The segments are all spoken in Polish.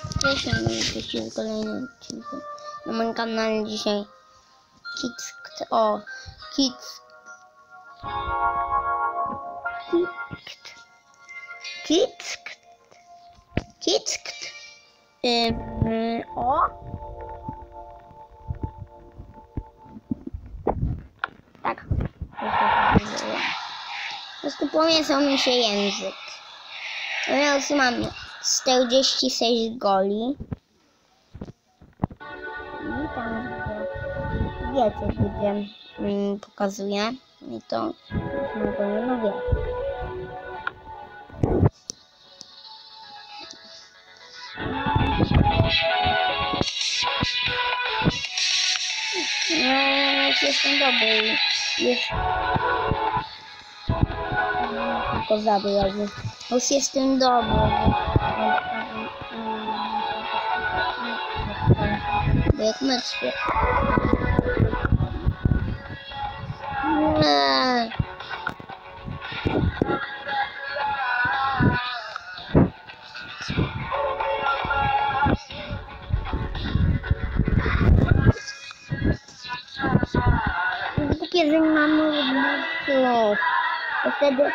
Cześć, jesteście z kolejnym odcinkiem na moim kanale. Dzisiaj tak, po prostu pomieszał mi się język. Ja już mam 46 goli. I tam wiecie, gdzie pokazuję. I to no wie. No, jestem dobry. Tylko zabrał. Już jestem dobry. Bo jak mecz nie. Głupie, że mamy słów. Wtedy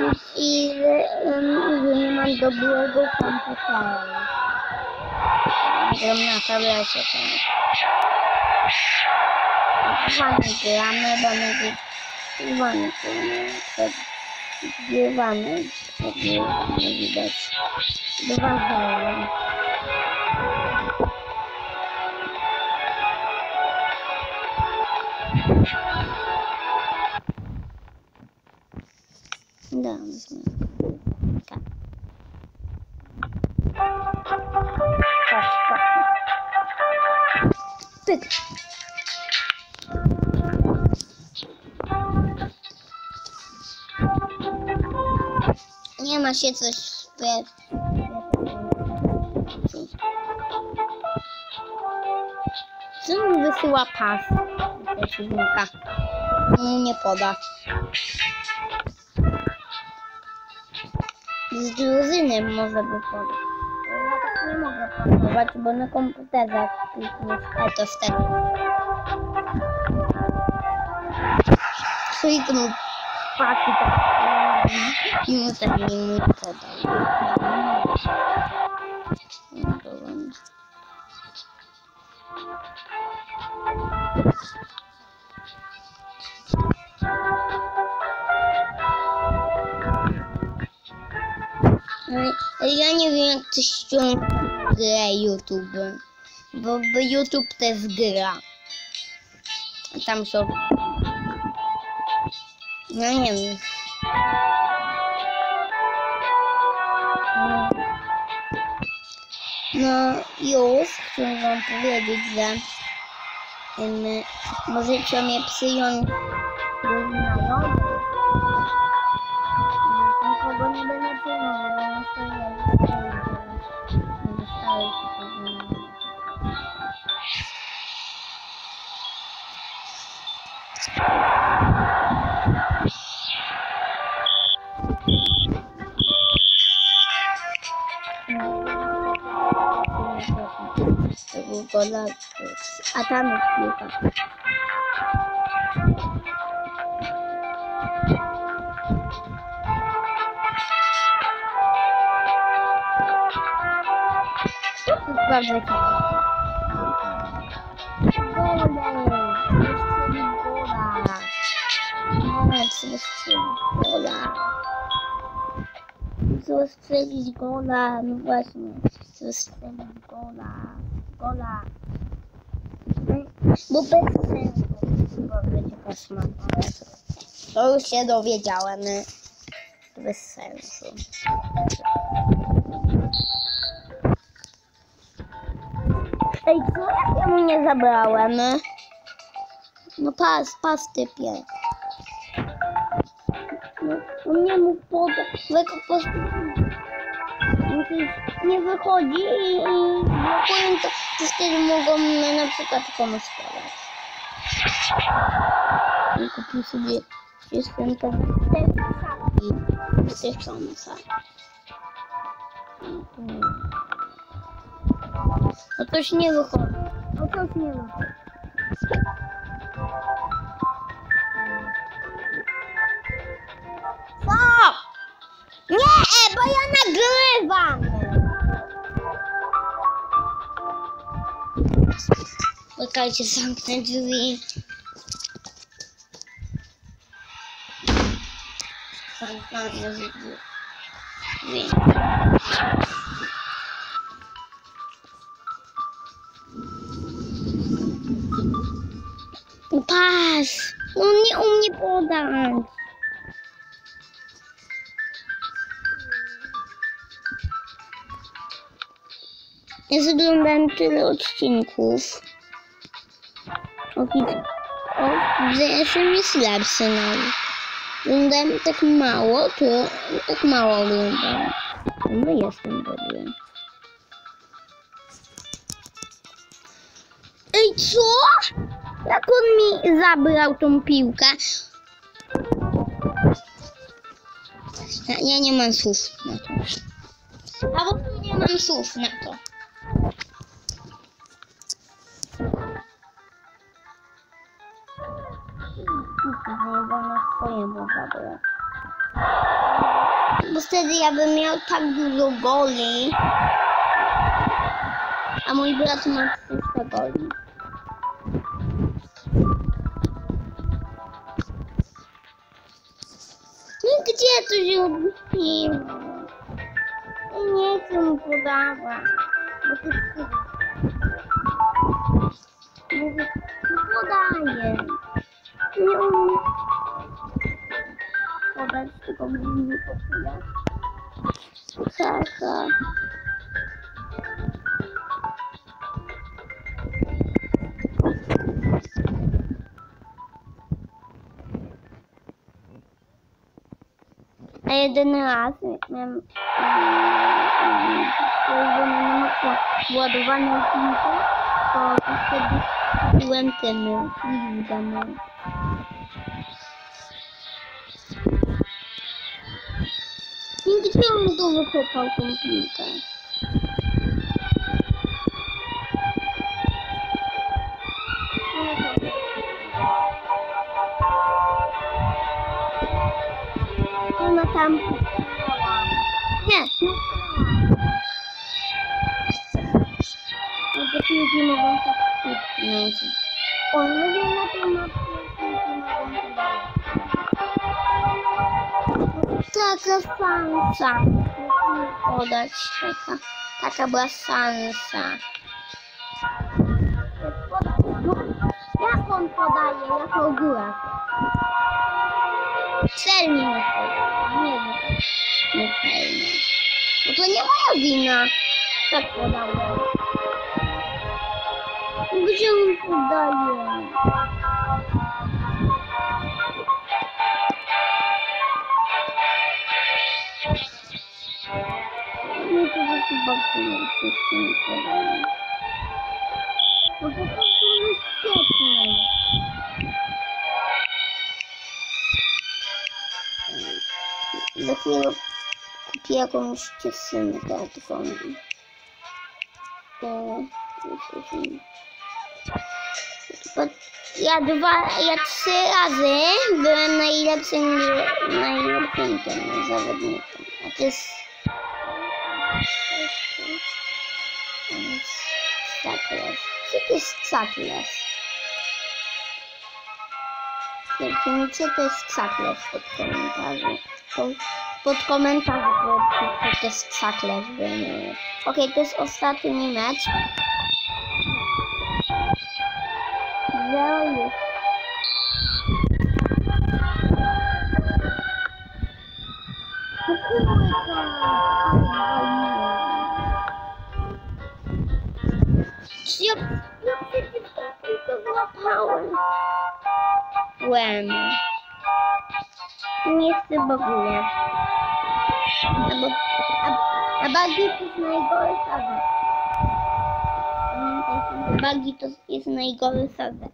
nie mam dobrego komputera. Gram na tablecie. Gramy, bo nagrywamy, widać. 2-0. Pyk. Nie ma się coś co mi wysyła pas przeciwnika? Mu nie poda. Z drużyny może by podać. Ja tak nie mogę pasować, bo na komputerze kliknę to wtedy. Kliknął pasy tak i mu tak nie podał. Ja nie wiem, jak to ściągnąć grę YouTube, bo YouTube też gra. Tam są... No nie wiem. No już chcę wam powiedzieć, że możecie mnie przyjąć do znajomych. Nikogo nie będę przyjmował, bo to a tam jest piłka. Bardzo ciekawe. Chcę strzelić gola. No właśnie. Chcę strzelić gola. Bo bez sensu. Będzie koszmar. To już się dowiedziałem. Bez sensu. Ej, co ja mu nie zabrałem? No pas typie. No, on nie mógł podać, po prostu nie wychodzi i blokują to wtedy mogą na przykład komuś podać. I kupił sobie system te szafki 1000. No coś nie wychodzi. No coś nie wychodzi. Co? Nie, bo ja nagrywam. Czekajcie, zamknę drzwi. Zamknę drzwi. Patrz, no nie umie podać. Ja oglądałem tyle odcinków. Że jestem jest lepszy nawet. Oglądałem tak mało, to tak mało oglądałem. No jestem dobry. Ej, co? Jak on mi zabrał tą piłkę? Ja nie mam słów na to. A po prostu nie mam słów na to. Chyba na swojemu zabrać. Bo wtedy ja bym miał tak dużo goli. A mój brat ma 300 goli. No gdzie to się odbiło? Nie chcę mu podawać. Bo to jest... Mówię, no podaję. Nie umiem podać, tylko mnie nie podaje. Haha. A jeden raz miałem na maksa ładowanie filmu, to wtedy kupiłem ten film. I gdzie on to wykopał tą piłkę? Ona tam nie. No to piłki mogą tak kucnąć. O, no wiem na tej mapie piłki mogą chyba. Taka szansa. Musimy podać. Taka była szansa. No, jak on podaje? Jako góra. Celnie nie podaje. Nie wiem. Nie celnie. No to nie moja wina. Tak podałem. Gdzie on podaje? Nie, to jest bardzo wszystkim podanie. No po prostu jest świetne. Za chwilę kupię jakąś dziewczynkę, tylko ja 3 razy byłem najlepszym tym zawodnikiem. A to jest Sakles. Co to jest Sakles? Napiszcie, co to jest Sakles pod komentarzu. Pod komentarzu, co to jest Sakles. Okej, to jest ostatni mecz. 0 już. Ja przecież tylko złapałem. Nie chcę w ogóle. A bagi to jest najgorsza rzecz. Pamiętajcie, bagi to jest najgorsza rzecz.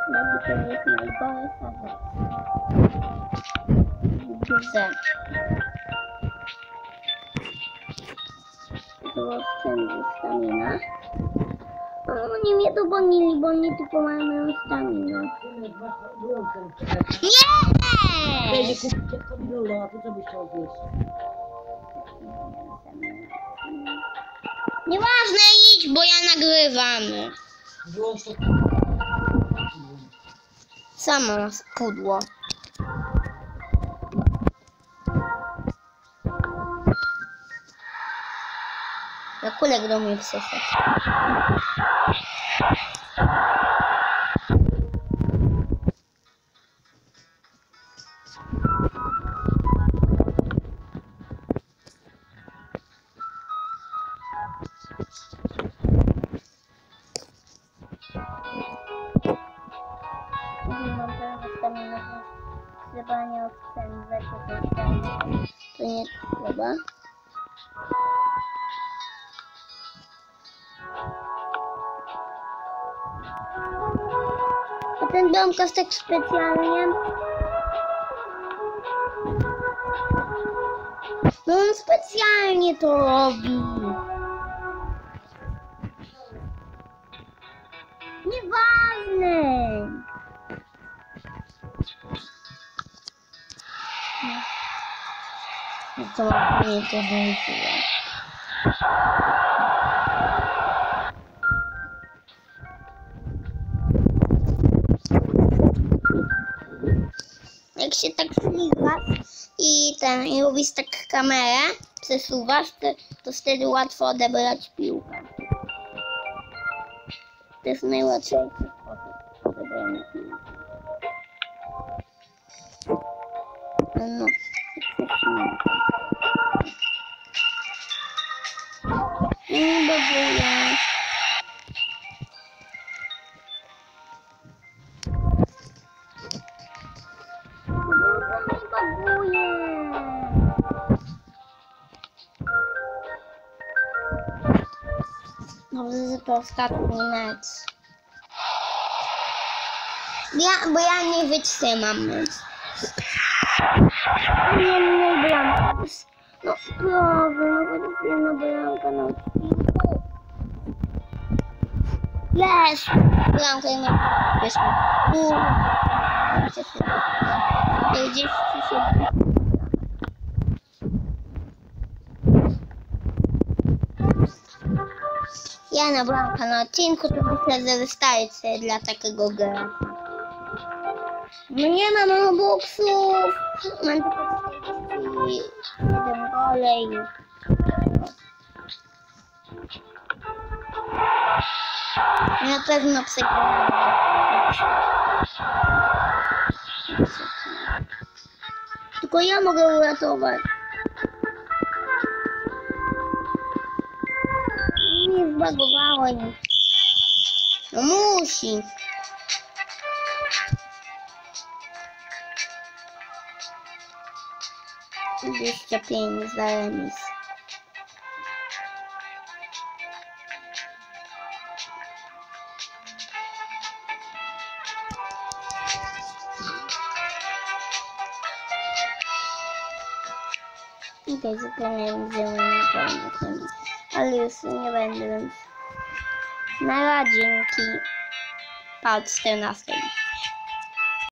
Jaki to jest najgorsza rzecz w grze. To oszczędzi stamina. No, oni mnie tu gonili, bo oni tylko mają moją staminę. Nie! Będzie kupić jak kobilola, a ty co byś chciał zjeść? Nieważne, idź, bo ja nagrywam. Wyłącz to. Samo pudło. Ja kulek do mnie przyszedł. Mam teraz staminę, trzeba nie oszczędzać, to nie trzeba. A ten domkas tak specjalnie. No on specjalnie to robi. Nieważne. No to mnie to wyjdzie. Jak się tak ślizgasz i robisz tak kamerę, przesuwasz, to wtedy łatwo odebrać piłkę. To jest najłatwiejszy sposób odebrania piłki. No, nie babuję. Dobrze, że to ostatni mecz. Bo ja nie wytrzymam mecz. Nie bramka. No proszę, no chociaż jedna bramka na odcinku. Jest! Bramka i nie wyszło. 47. Jedna bramka na odcinku to myślę, że wystarczy dla takiego gracza. No nie mam robuxów. Mam tylko 47 golej. Na pewno przegrałem. Tylko ja mogę uratować. Nie zbagowało nic. No musi. Dwieście 5 za remis. Okej, zapomniałem zielony pełny, ale już nie będę, więc na razie, dzięki. Pa, 14.